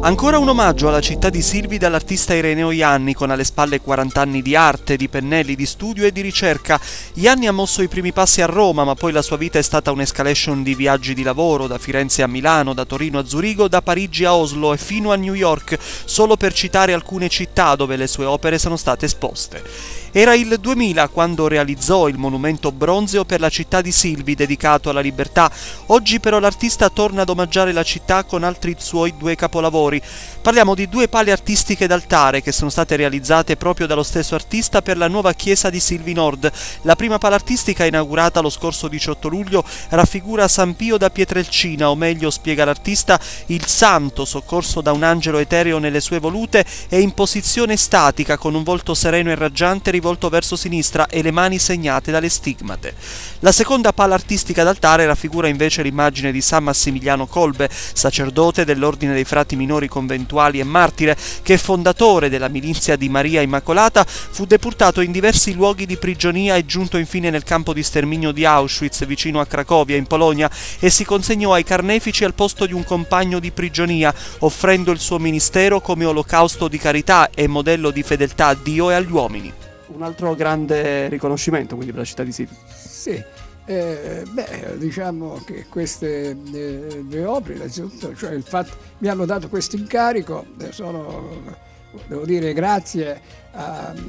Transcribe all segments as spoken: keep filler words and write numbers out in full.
Ancora un omaggio alla città di Silvi dall'artista Ireneo Ianni, con alle spalle quaranta anni di arte, di pennelli, di studio e di ricerca. Ianni ha mosso i primi passi a Roma, ma poi la sua vita è stata un'escalation di viaggi di lavoro, da Firenze a Milano, da Torino a Zurigo, da Parigi a Oslo e fino a New York, solo per citare alcune città dove le sue opere sono state esposte. Era il duemila quando realizzò il monumento bronzeo per la città di Silvi, dedicato alla libertà. Oggi però l'artista torna ad omaggiare la città con altri suoi due capolavori. Parliamo di due pale artistiche d'altare che sono state realizzate proprio dallo stesso artista per la nuova chiesa di Silvi Nord. La prima pala artistica, inaugurata lo scorso diciotto luglio, raffigura San Pio da Pietrelcina, o meglio, spiega l'artista, il santo soccorso da un angelo etereo nelle sue volute e in posizione statica, con un volto sereno e raggiante rivolto verso sinistra e le mani segnate dalle stigmate. La seconda pala artistica d'altare raffigura invece l'immagine di San Massimiliano Kolbe, sacerdote dell'Ordine dei Frati Minori Conventuali e martire, che fondatore della milizia di Maria Immacolata fu deportato in diversi luoghi di prigionia e giunto infine nel campo di sterminio di Auschwitz vicino a Cracovia in Polonia, e si consegnò ai carnefici al posto di un compagno di prigionia, offrendo il suo ministero come olocausto di carità e modello di fedeltà a Dio e agli uomini. Un altro grande riconoscimento quindi per la città di Silvi. Sì, eh, beh, diciamo che queste eh, due opere, innanzitutto, cioè il fatto mi hanno dato questo incarico, sono, devo dire, grazie a, a,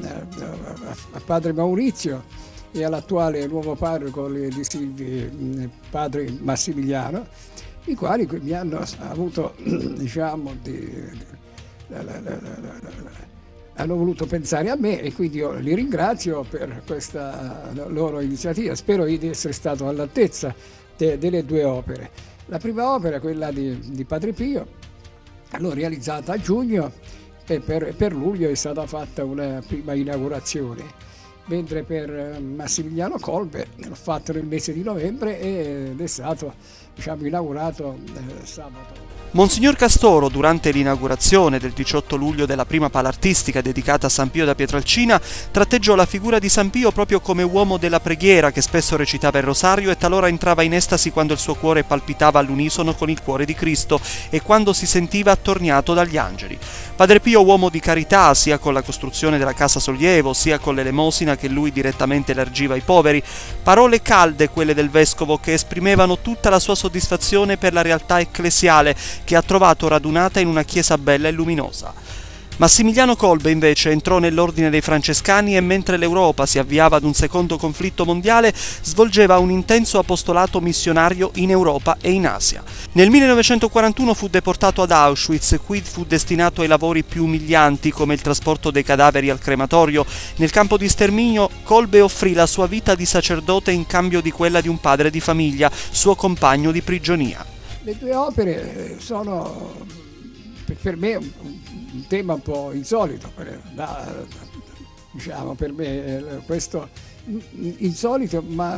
a padre Maurizio e all'attuale nuovo parroco di Silvi, padre Massimiliano, i quali mi hanno avuto, diciamo, di, la, la, la, la, la, hanno voluto pensare a me, e quindi io li ringrazio per questa loro iniziativa. Spero di essere stato all'altezza de, delle due opere. La prima opera, quella di, di Padre Pio, l'ho realizzata a giugno e per, per luglio è stata fatta una prima inaugurazione, mentre per Massimiliano Kolbe l'ho fatto nel mese di novembre ed è stato, diciamo, inaugurato eh, sabato. Monsignor Castoro, durante l'inaugurazione del diciotto luglio della prima pala artistica dedicata a San Pio da Pietrelcina, tratteggiò la figura di San Pio proprio come uomo della preghiera, che spesso recitava il rosario e talora entrava in estasi quando il suo cuore palpitava all'unisono con il cuore di Cristo e quando si sentiva attorniato dagli angeli. Padre Pio, uomo di carità, sia con la costruzione della Casa Sollievo, sia con l'elemosina che lui direttamente elargiva ai poveri. Parole calde quelle del vescovo, che esprimevano tutta la sua soddisfazione per la realtà ecclesiale che ha trovato radunata in una chiesa bella e luminosa. Massimiliano Kolbe invece entrò nell'ordine dei Francescani e, mentre l'Europa si avviava ad un secondo conflitto mondiale, svolgeva un intenso apostolato missionario in Europa e in Asia. Nel millenovecentoquarantuno fu deportato ad Auschwitz, qui fu destinato ai lavori più umilianti come il trasporto dei cadaveri al crematorio. Nel campo di sterminio Kolbe offrì la sua vita di sacerdote in cambio di quella di un padre di famiglia, suo compagno di prigionia. Le due opere sono per me un tema un po' insolito, da, diciamo, per me questo insolito, ma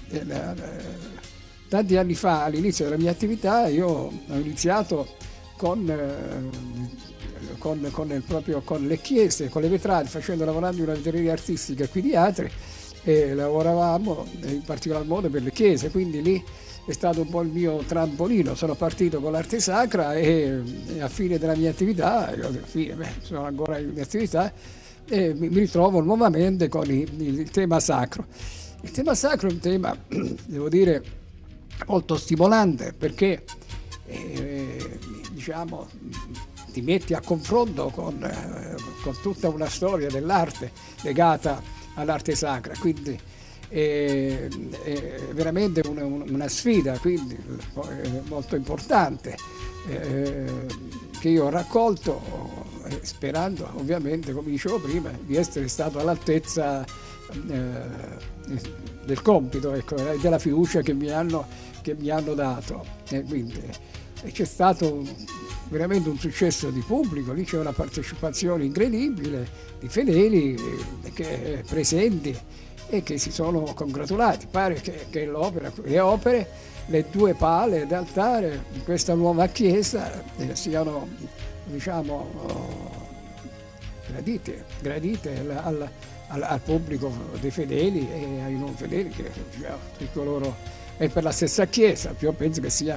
tanti anni fa, all'inizio della mia attività, io ho iniziato con, con, con, il proprio, con le chiese, con le vetrate, facendo lavorando in una vetreria artistica qui di Atri, e lavoravamo in particolar modo per le chiese, quindi lì è stato un po' il mio trampolino. Sono partito con l'arte sacra e, e a fine della mia attività, a fine, beh, sono ancora in attività, e mi, mi ritrovo nuovamente con il, il tema sacro. Il tema sacro è un tema, devo dire, molto stimolante, perché eh, diciamo, ti metti a confronto con, eh, con tutta una storia dell'arte legata all'arte sacra, quindi è, è veramente una, una sfida, quindi molto importante, eh, che io ho raccolto, eh, sperando ovviamente, come dicevo prima, di essere stato all'altezza eh, del compito, ecco, e della fiducia che mi hanno, che mi hanno dato. E quindi c'è stato veramente un successo di pubblico, lì c'è una partecipazione incredibile di fedeli eh, che, presenti, e che si sono congratulati. Pare che, che l'opera, le opere, le due pale d'altare di questa nuova chiesa eh, siano, diciamo, oh, gradite, gradite al, al, al pubblico dei fedeli e ai non fedeli, che diciamo, tutti loro, è per la stessa chiesa. Io penso che sia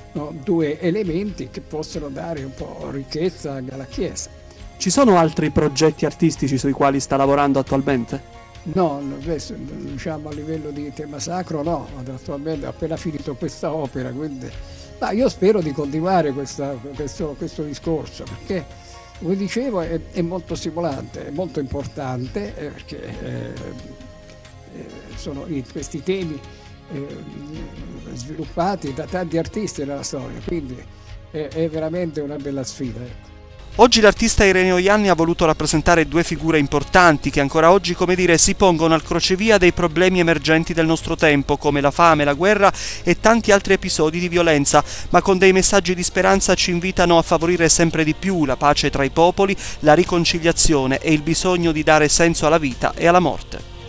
no, due elementi che possono dare un po' ricchezza alla Chiesa. Ci sono altri progetti artistici sui quali sta lavorando attualmente? No, adesso, diciamo a livello di tema sacro no, attualmente ho appena finito questa opera, quindi ma io spero di continuare questa, questo, questo discorso, perché come dicevo è, è molto stimolante, è molto importante, eh, perché eh, eh, sono i, questi temi eh, sviluppati da tanti artisti nella storia, quindi è, è veramente una bella sfida. Ecco. Oggi l'artista Ireneo Ianni ha voluto rappresentare due figure importanti che ancora oggi, come dire, si pongono al crocevia dei problemi emergenti del nostro tempo, come la fame, la guerra e tanti altri episodi di violenza, ma con dei messaggi di speranza ci invitano a favorire sempre di più la pace tra i popoli, la riconciliazione e il bisogno di dare senso alla vita e alla morte.